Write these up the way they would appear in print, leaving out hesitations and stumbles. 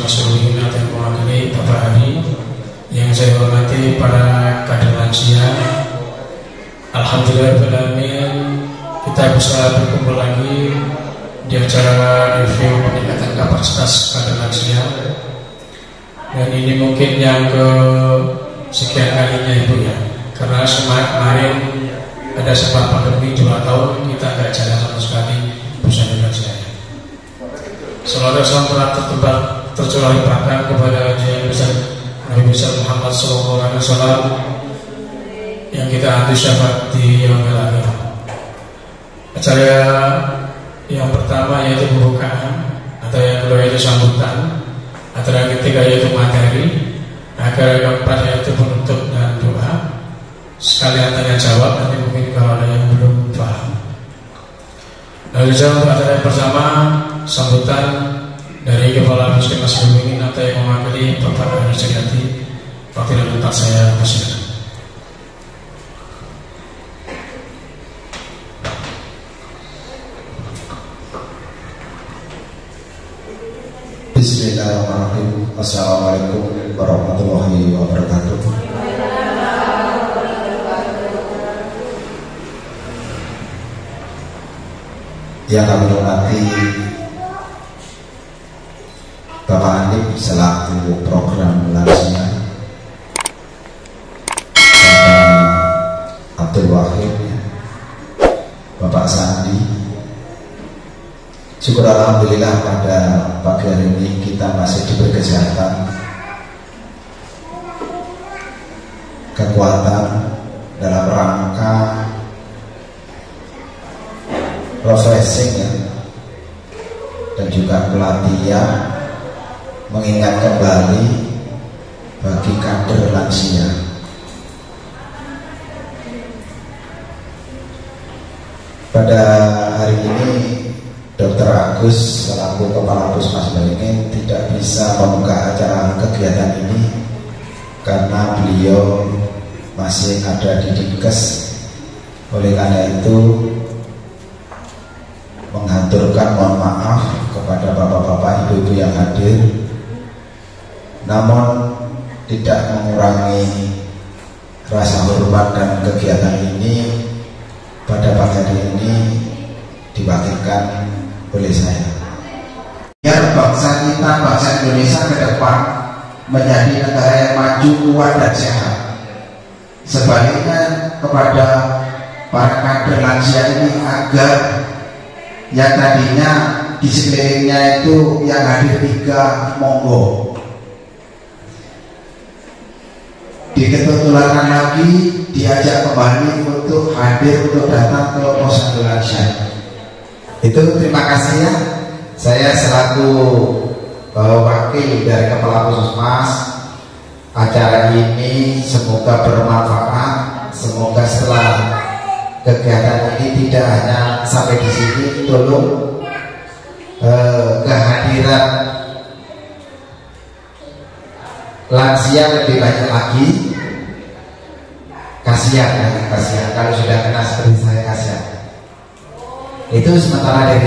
Muslimin yang mewakili Bapak Hari, yang saya hormati para kader lansia. Alhamdulillahirrahmanirrahim, kita bisa berkumpul lagi di acara review peningkatan kapasitas kader lansia. Dan ini mungkin yang ke sekian kalinya Ibu ya, karena kemarin ada sebab pandemi 2 tahun kita nggak jalan sama sekali bersama lansia. Salawat salam tercurahkan kepada Nabi besar Muhammad SAW yang kita anti syafaat di yaumil akhir. Acara yang pertama yaitu pembukaan, atau yang kedua yaitu sambutan, acara yang ketiga yaitu materi, acara yang keempat yaitu penutup dan doa. Sekalian tanya jawab, nanti mungkin kalau ada yang belum paham. Lalu untuk acara yang pertama, sambutan dari Kepala Puskesmas Bumingin atau yang mewakili Bapak Hari Jayati. Waktu dan tempat saya persilakan. Bismillahirrahmanirrahim. Assalamualaikum warahmatullahi wabarakatuh. Yang kami hormati Bapak Anip selaku program lansia, Bapak Abdul Wahid, Bapak Sandi. Syukur alhamdulillah pada pagi hari ini kita masih diberi kesehatan, kekuatan dalam rangka refreshing ya, dan juga pelatihan mengingat kembali bagi kader lansia. Pada hari ini Dr. Agus selaku Kepala Puskesmas Bumingin tidak bisa membuka acara kegiatan ini karena beliau masih ada di Dinkes. Oleh karena itu menghaturkan mohon maaf kepada bapak-bapak, ibu-ibu yang hadir, namun tidak mengurangi rasa hormat dan kegiatan ini pada pagi hari ini diwakilkan oleh saya. Biar bangsa kita, bangsa Indonesia ke depan menjadi negara yang maju, kuat dan sehat. Sebaliknya kepada para kader lansia ini agar yang tadinya di sekelilingnya itu yang hadir 3 monggo, diketularkan lagi, diajak kembali untuk hadir, untuk datang ke posyandu lansia. Itu terima kasih ya. Saya selaku wakil dari Kepala Puskesmas, acara ini semoga bermanfaat. Semoga setelah kegiatan ini tidak hanya sampai di sini, tolong kehadiran lansia lebih banyak lagi. Kasihan ya, kasihan kalau sudah kena seperti saya, kasihan. Itu sementara dari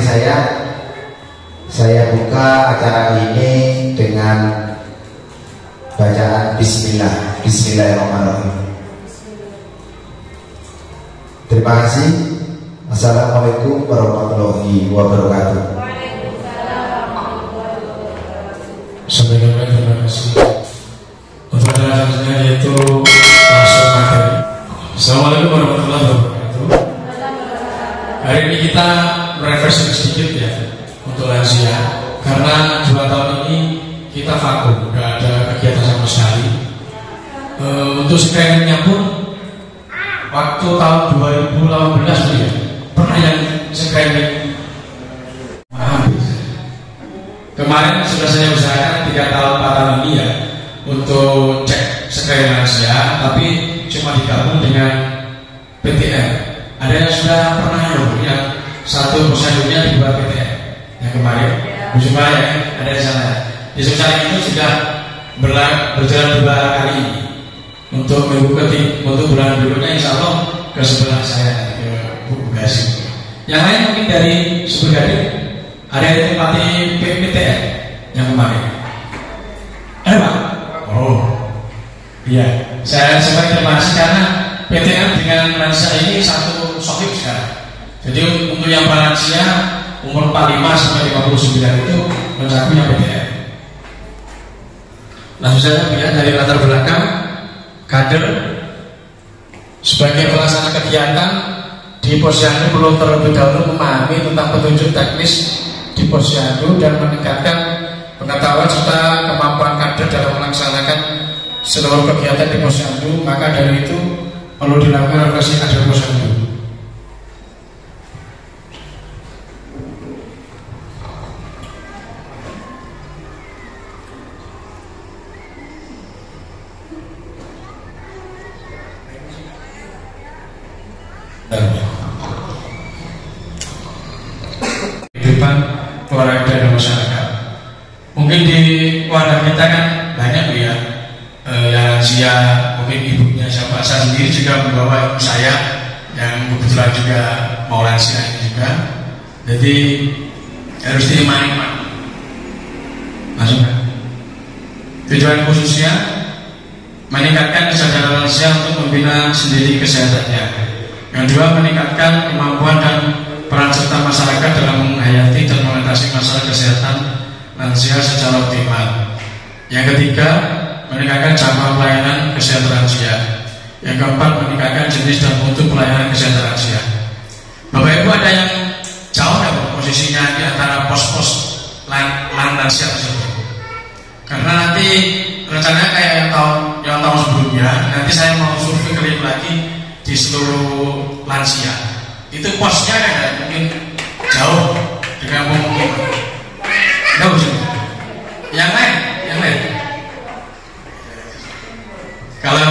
saya buka acara ini dengan bacaan Bismillah. Bismillahirrahmanirrahim. Terima kasih. Assalamualaikum warahmatullahi wabarakatuh. Terima kasih. Untuk acara selanjutnya yaitu langsung materi. Assalamualaikum warahmatullahi wabarakatuh. Hari ini kita refreshing sedikit ya untuk lansia, karena 2 tahun ini kita vakum, nggak ada kegiatan sama sekali. Untuk screeningnya pun waktu tahun 2018 ya, pernah yang screening habis. Kemarin sudah saya usahakan 3 tahun 4 tahun ini ya untuk cek screening lansia, tapi cuma digabung dengan PTN. Ada yang sudah pernah yang satu posyandunya di bawah PTN yang kemarin, cuma ya ada di sana. Di sekitar itu sudah berjalan 2 kali ini. Untuk minggu ketiga, untuk bulan berikutnya insya Allah ke sebelah saya ke Bugasi. Yang lain mungkin dari Subagadi ada yang tempati PTN yang kemarin. Iya, saya sebagai terima kasih karena PTN dengan lansia ini satu sohib sekarang. Jadi untuk yang lansia umur 45 sampai 59 itu mencakup PTN. Langsung saja ya, dari latar belakang kader sebagai pelaksana kegiatan di Posyandu perlu terlebih dahulu memahami tentang petunjuk teknis di Posyandu dan meningkatkan pengetahuan serta kemampuan kader dalam melaksanakan seluruh kegiatan di Posyandu. Maka dari itu perlu dilakukan refleksi kader Posyandu. Kehidupan keluarga dan masyarakat. Mungkin di keluarga kita kan banyak ya, yang lansia, mungkin ibunya siapa. Saya sendiri juga membawa ibu saya yang kebetulan juga mau lansia ini juga. Jadi harus diimani Pak. Masuk kan? Tujuan khususnya meningkatkan kesadaran lansia untuk membina sendiri kesehatannya. Yang kedua, meningkatkan kemampuan dan peran serta masyarakat dalam menghayati dan mengatasi masalah kesehatan lansia secara optimal. Yang ketiga, meningkatkan jangkauan pelayanan kesehatan lansia. Yang keempat, meningkatkan jenis dan mutu pelayanan kesehatan lansia. Bapak Ibu, ada yang jauh ya posisinya di antara pos-pos lansia tersebut? Karena nanti rencananya kayak yang tahun sebelumnya, nanti saya mau survei keliling lagi di seluruh lansia. Itu posnya kan mungkin jauh dengan mungkin. Enggak usah. Yang lain. Kalau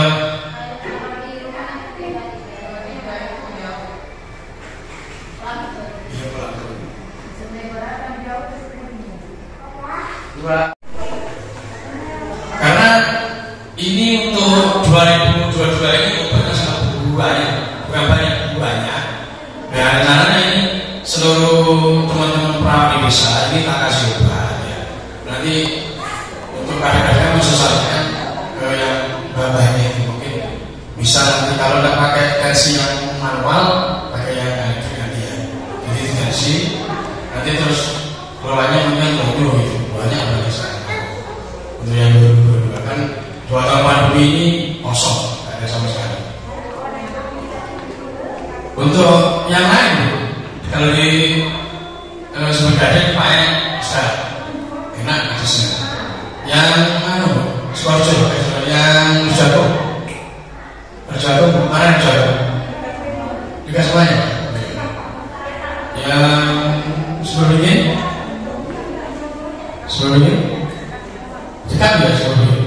karena ini untuk 2022 ini bukan banyak. Dan caranya ini seluruh teman-teman perawat desa ini tak kasih obat ya. Nanti untuk kadang-kadang menyesuaikan ke yang babahnya itu mungkin bisa nanti kalau tidak pakai versi yang manual, pakai yang ganti ya. Jadi versi nanti terus kelolanya mungkin logo itu banyak sekali. Untuk yang 2022 kan 2 tahun pandemi ini kosong, tidak ada sama sekali. Untuk yang lain, kalau di sebenarnya pakai bisa enak aksesnya. Yang Suwarjo, yang Jago kemarin Jago juga semuanya. Yang sebelum ini dekat ya sebelum ini.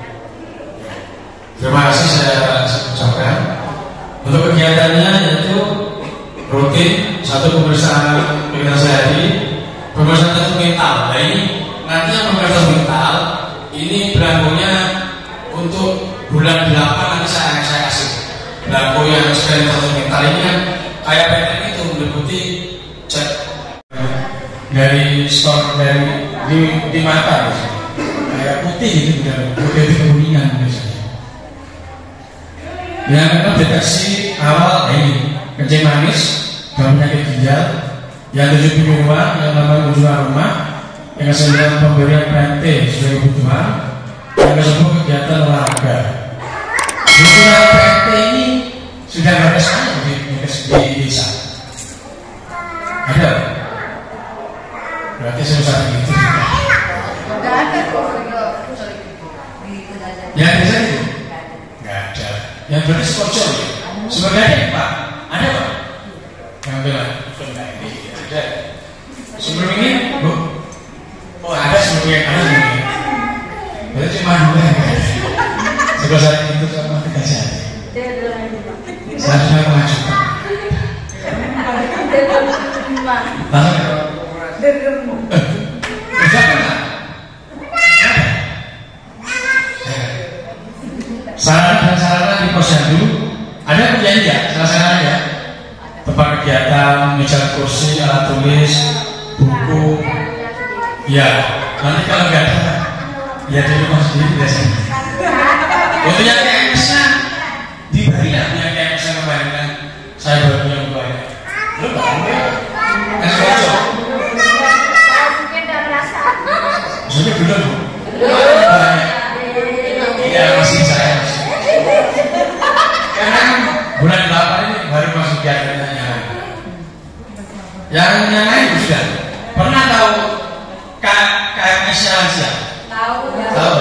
Terima kasih saya ucapkan. Untuk kegiatannya yaitu rutin 1 pemeriksaan sehari, pemeriksaan tersebut mental. Nah ini nanti yang pemeriksaan mental ini belangkonya untuk bulan 8 nanti saya kasih. Belangko yang sekali tersebut mental ini kan kayak PTN itu meliputi cek dari skor dari di mata kayak putih gitu dan putih kekuningan biasanya. Yang kedua deteksi awal ini kencing manis dan penyakit ginjal. Yang 7 minuman yang namanya uji aroma. Yang ke-9 pemberian PT sesuai kebutuhan. Yang ke-10 kegiatan olahraga. Kebutuhan PT ini sudah ada sana di desa. Ada? Berarti saya usah gitu. Tidak ada kok. Ya desa itu? Nggak ada. Yang berarti sponsor ya? Sebenarnya Pak, ada Pak? Yang bilang ini ada. Sebelum ini Bu? Oh ada sebelumnya, berarti cuma 2 ya? Sekolah saya itu sama kita saja. Saya sudah mengajukan. Sarana dan sarana di Posyandu ada penjahit ya, sarana ya, tempat kegiatan, meja kursi, alat tulis, buku, ya. Nanti kalau nggak ada, ya di rumah sendiri biasanya. Untuk yang KMS-nya diberi ya, yang KMS-nya kemarin kan saya baru punya banyak. Lu banyak. Es kocok. Mungkin udah merasa. Maksudnya belum. Iya masih saya masih. Karena bulan 8 ini baru masuk kiatnya. Yang lain sudah pernah tahu KMS-nya Asia? Tahu.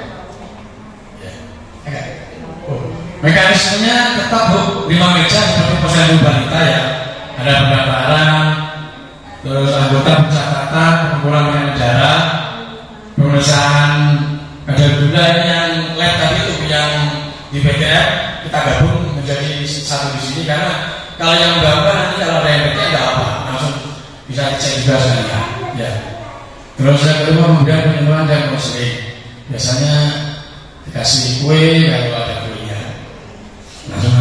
Ya. Mekanismenya tetap Bu, 5 meja seperti posyandu balita ya. Ada pendaftaran, terus anggota pencatatan, pengumpulan darah, pemeriksaan kadar gula yang lab tadi itu yang di PTM kita gabung menjadi satu di sini karena kalau yang gambar nanti kalau ada yang PTM nggak apa, langsung bisa dicek juga sekalian. Ya. Terus yang kedua kemudian penyembuhan dan konseling. Biasanya dikasih kue kalau ada kuenya. Langsung.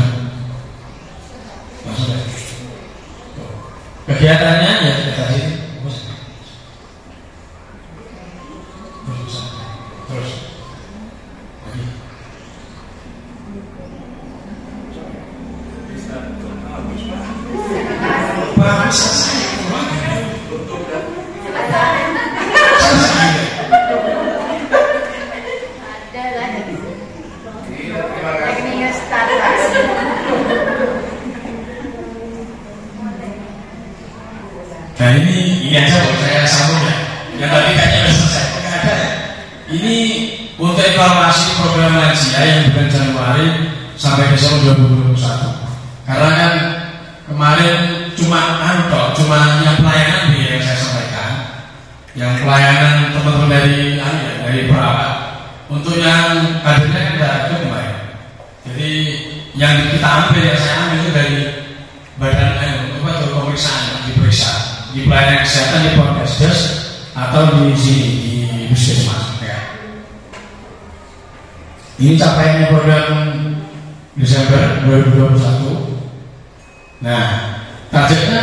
Kegiatannya ya kita tadi. Terus. Bahasa saya nah ini aja buat saya sambung ya. Yang tadi kayaknya sudah selesai. Nggak ada ya. Ini untuk evaluasi program lansia yang bulan Januari sampai Desember 2021. Karena kan kemarin cuma yang pelayanan yang saya sampaikan, yang pelayanan teman-teman dari perawat. Untuk yang kadernya kan tidak ada kemarin. Jadi yang kita ambil yang saya ambil itu dari badan pemeriksaan diperiksa di pelayanan kesehatan di Polkesdes atau di sini di Puskesmas. Ya. Ini capaiannya program Desember 2021. Nah, targetnya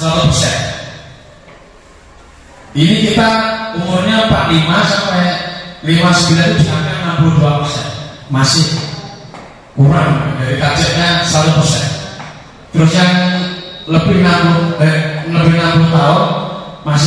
100%. Ini kita umurnya 45 sampai 59 itu sampai 62%. Masih kurang dari targetnya 100%. Terus yang lebih 60 tahun masih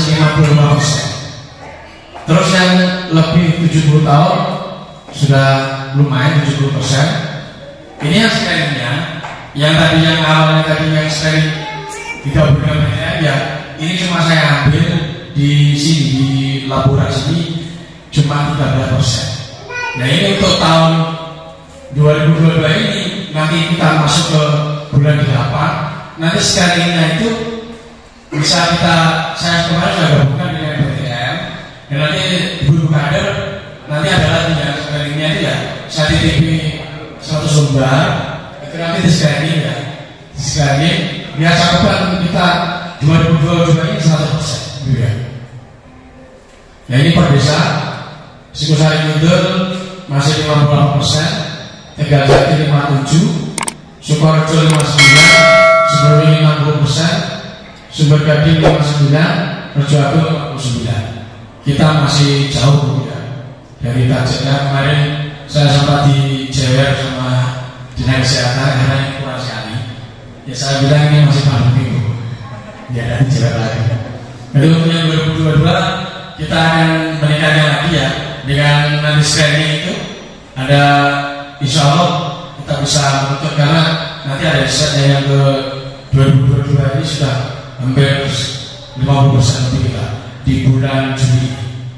55%. Terus yang lebih 70 tahun sudah lumayan 70%. Ini yang screeningnya, yang tadi yang awalnya tadi yang screening tidak berbeda ya. Ini cuma saya ambil di sini di laboratorium sini cuma 13%. Nah ini untuk tahun 2022 ini nanti kita masuk ke bulan 8. Nanti screeningnya itu bisa saya kemarin sudah gabungkan dengan BTM dan nanti ibu kader nanti adalah tinggal screeningnya itu ya saya titipi 100 lembar itu nanti di screening ya biar cakupan kita 2022 ini 100% ya. Ya ini per desa Singosari Kidul masih 58%, Tegal Jati 57%, Sukoharjo 59%, Sumberwini 60%, Sumber Gading 59%, Rejoagung 49%. Kita masih jauh ya dari targetnya. Kemarin saya sempat dijewer sama dinas kesehatan karena ini kurang sekali. Ya saya bilang ini masih pandemi ya dan dijewer lagi. Jadi untuk yang 2022 kita akan meningkatkan lagi ya dengan nanti screening itu ada insya Allah kita bisa menuntut karena nanti ada risetnya yang ke 2022 ini sudah hampir 50% lebih kita di bulan Juli.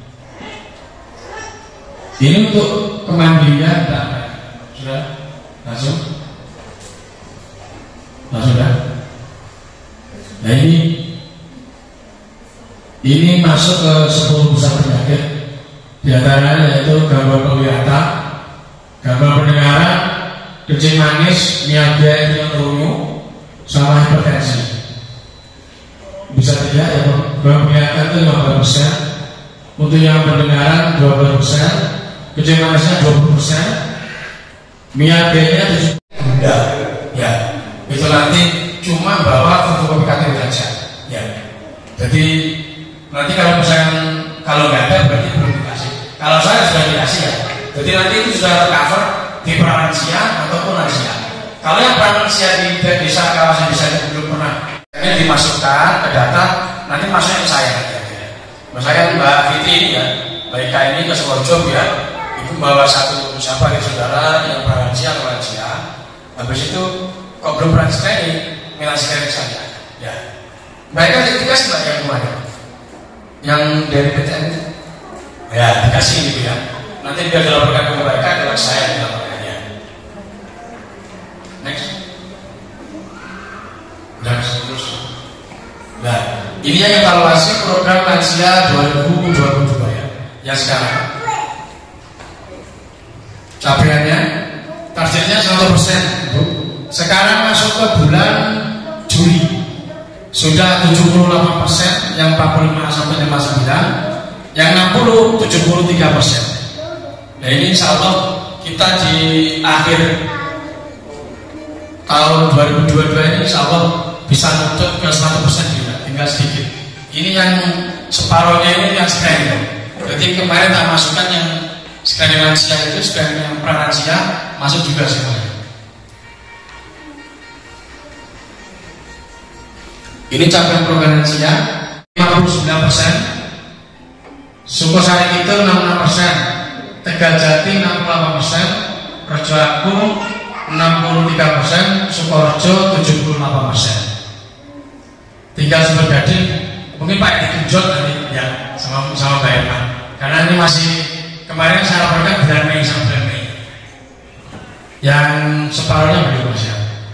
Ini untuk kemandirian sudah langsung dah. Nah ini masuk ke 10 besar penyakit. Di antaranya yaitu gangguan penglihatan, gangguan pendengaran, kencing manis, mialgia, rungu, sama hipertensi. Bisa dilihat ya, gangguan penglihatan itu 15%, untuk yang pendengaran 12%, kencing manisnya 20%, mialgianya 7%. Ya, itu nanti cuma bawa fotokopi KTP saja. Ya, jadi nanti kalau nggak ada berarti belum dikasih. Kalau saya sudah dikasih ya, jadi nanti itu sudah tercover di pralansia ataupun lansia. Kalau yang pralansia di desa kawasan desa itu belum pernah, ini dimasukkan ke data, nanti masuknya ke saya. Saya Mbak Fiti ini ya, Mbak Ika ini ke Sukoharjo ya, ibu bawa satu siapa gitu saudara yang pralansia atau lansia. Habis itu kok belum pernah screening, melansikan ke saya. Ya, mereka dikasih Mbak yang kemarin, yang dari PTN itu. Ya, dikasih gitu ya. Nanti biar dilaporkan ke mereka adalah saya yang dilaporkannya. Next. Next terus. Nah, ini yang evaluasi program lansia 2022 ya. Yang sekarang. Capaiannya targetnya 100%, Bu. Sekarang masuk ke bulan Juli. Sudah 78%, yang 45 sampai 59, yang 60 73%. Nah ini insya Allah kita di akhir tahun 2022 ini insya Allah bisa nutup ke 100% juga, tinggal sedikit. Ini yang separohnya ini yang screening. Jadi kemarin tak masukkan yang screening lansia itu, screening yang pralansia masuk juga semuanya. Ini capaian program lansia 59%, Sukosari itu 66%, Tegaljati 68%, Rejo Agung 63%, Sukoharjo 78%. Tinggal Sumber Gading, mungkin Pak ditunjuk nanti ya sama Mbak Irma, karena ini masih kemarin saya laporkan bulan Mei sampai bulan Mei. Yang separuhnya belum masih.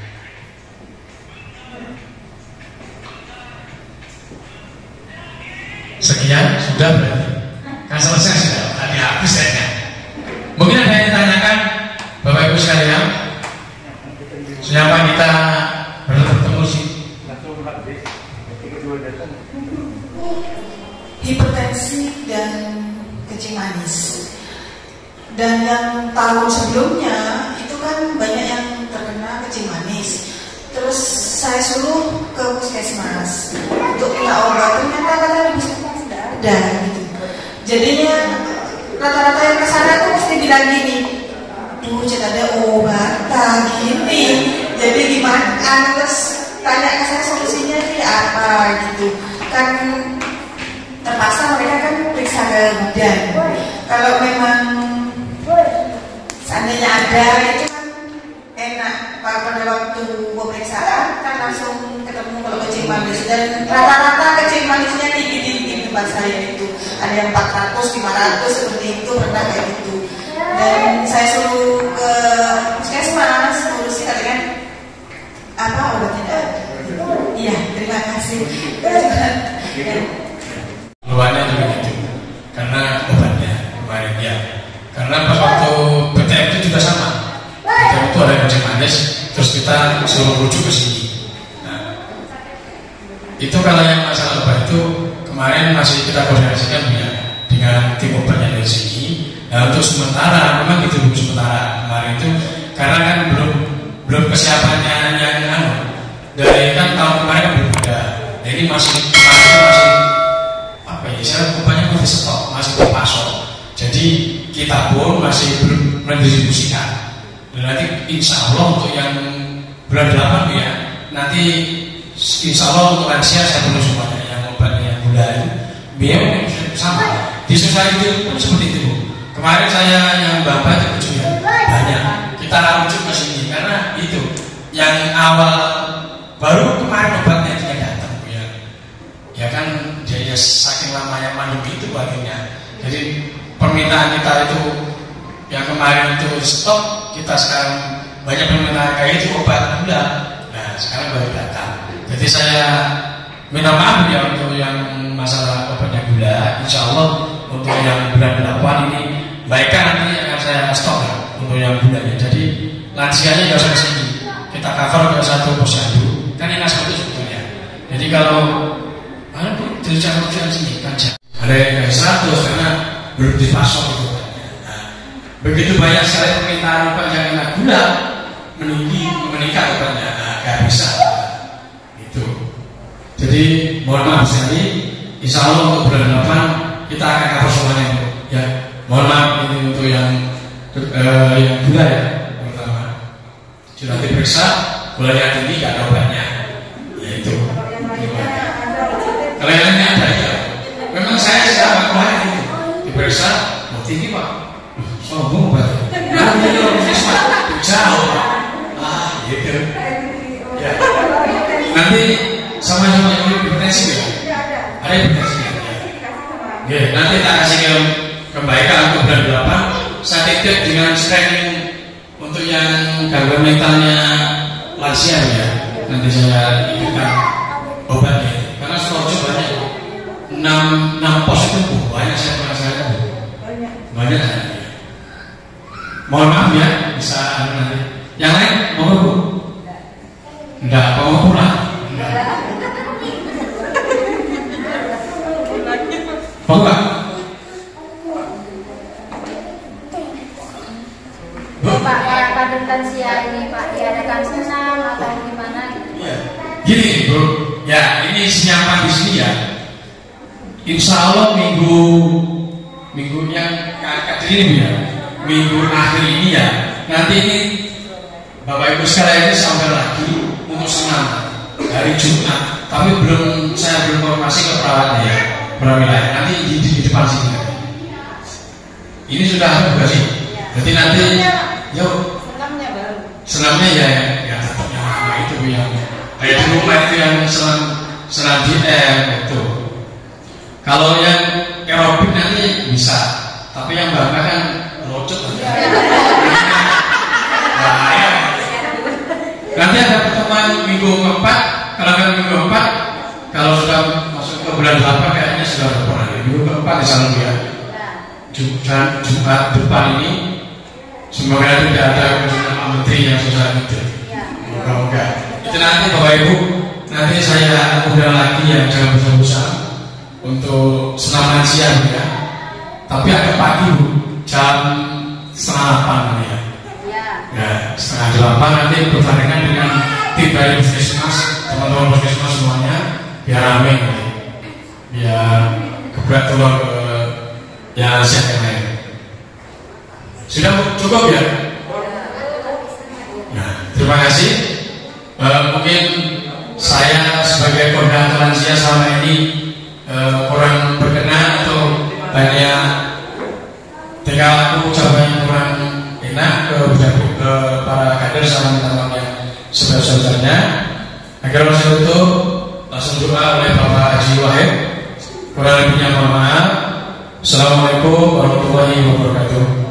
Sekian sudah berarti kan selesai sudah, tadi habis ya. Mungkin ada yang ditanyakan Bapak Ibu sekalian, siapa kita bertemu sih? Hipertensi dan kencing manis. Dan yang tahun sebelumnya itu kan banyak yang terkena kencing manis. Terus saya suruh ke puskesmas untuk minta obat, ternyata kata di puskesmas tidak ada gitu. Jadinya rata-rata yang kesana tuh mesti bilang gini, Bu, cek ada obat gini. Jadi gimana? Terus tanya ke saya solusinya ini apa gitu. Kan terpaksa mereka kan periksa ke bidan. Kalau memang seandainya ada itu kan enak. Pada waktu pemeriksaan kan langsung ketemu kalau kencing manis, dan rata-rata kencing manisnya tinggi di tempat saya itu ada yang 400, 500 seperti itu, pernah kayak gitu. Dan saya suruh ke puskesmas ngurusin, katanya apa obatnya ada. Iya, terima kasih. Luarnya juga gitu, karena obatnya kemarin ya. Karena pas waktu BTM itu juga sama. BTM itu ada kencing manis, terus kita suruh rujuk ke sini. Nah, itu kalau yang masalah obat itu kemarin masih kita koordinasikan ya dengan tim obatnya dari sini. Nah, untuk sementara memang gitu sementara kemarin itu karena kan belum kesiapannya yang dari kan tahun kemarin belum ada. Nah, ini masih apa ya? Saya obatnya masih stok, masih dipasok. Jadi kita pun masih belum mendistribusikan. Dan nanti insya Allah untuk yang bulan 8 ya, nanti insya Allah untuk lansia saya perlu semuanya, yang obatnya yang gula itu biar sama. Di sosial itu pun seperti itu. Kemarin saya yang Bapak itu juga banyak. Kita rujuk ke sini karena itu yang awal baru kemarin obatnya dia datang ya. Ya kan dia saking lamanya pandemi itu akhirnya. Jadi permintaan kita itu yang kemarin itu stok, kita sekarang banyak permintaan kayak itu obat gula. Nah sekarang baru datang. Jadi saya minta maaf ya untuk yang masalah obatnya gula. Insya Allah untuk yang bulan 8 ini baikkan nanti akan saya stok ya, untuk yang gulanya. Jadi lansianya nggak usah kesini, kita cover ke satu posyandu. Kan enak seperti itu sebetulnya. Jadi kalau mana pun tulisan sini kan ada yang 100 karena belum dipasok itu. Begitu banyak sekali permintaan obat yang kena gula meningkat obatnya, nggak bisa itu. Jadi mohon maaf sekali, insya Allah untuk bulan 8 kita akan cover semuanya ya. Mohon maaf ini untuk yang gula ya. Sudah diperiksa, gulanya tinggi, nggak ada obatnya. Ya itu. Kalau yang lainnya ada ya. Memang saya sudah kemarin itu diperiksa, mau tinggi pak. Sombong pak. Nanti kalau puskesmas jauh pak. Gitu. Ya. Nanti sama-sama yang hipertensi ya. Ada hipertensi ya. Oke, nanti tak kasih kebaikan untuk bulan 8. Saya titip dengan screening untuk yang gangguan mentalnya lansia ya. Nanti saya ikutkan obatnya. Karena Sukoharjo banyak 6 pos itu banyak saya merasakan. Banyak saya. Mohon maaf ya, bisa nanti. Yang lain mau Bu? Enggak, mau pulang. Mau enggak? Pak, kayak kader lansia ini Pak, diadakan senam atau gimana? Gini Bro, ya ini senyaman di sini ya. Insya Allah minggu yang kader ini ya, minggu akhir ini ya. Nanti ini Bapak Ibu sekalian ini sampai lagi untuk senam hari Jumat, tapi saya belum informasi ke perawatnya ya, wilayah. Nanti di depan sini. Ini sudah buka sih. Jadi nanti, yuk. Senamnya ya tetapnya lama itu yang kayak di rumah itu yang senam DM itu. Kalau yang aerobik nanti bisa, tapi yang bangga kan locot aja. Bahaya. Nanti ada pertemuan minggu keempat. Kalau minggu keempat, kalau sudah masuk ke bulan 8 kayaknya sudah berkurang. Minggu keempat di sana ya. Jumat depan ini semoga tidak ada kunjungan Pak Menteri yang susah itu. Moga-moga. Itu nanti Bapak Ibu, nanti saya undang lagi yang jangan bosan-bosan untuk senam lansia ya. Tapi agak pagi Bu, jam 7:30 ya. Ya, 7:30 nanti berbarengan dengan tim dari puskesmas, teman-teman puskesmas semuanya, biar ramai nanti, biar keberat turun ke yang siap yang lain. Sudah cukup ya? Nah, terima kasih. Mungkin saya sebagai koordinator lansia selama ini kurang berkenan atau banyak tinggal aku ucapannya kurang enak ke para kader sama teman-teman yang sebesar-besarnya. Agar langsung itu langsung doa oleh Bapak Haji Wahid. Kurang lebihnya mohon maaf. Assalamualaikum warahmatullahi wabarakatuh.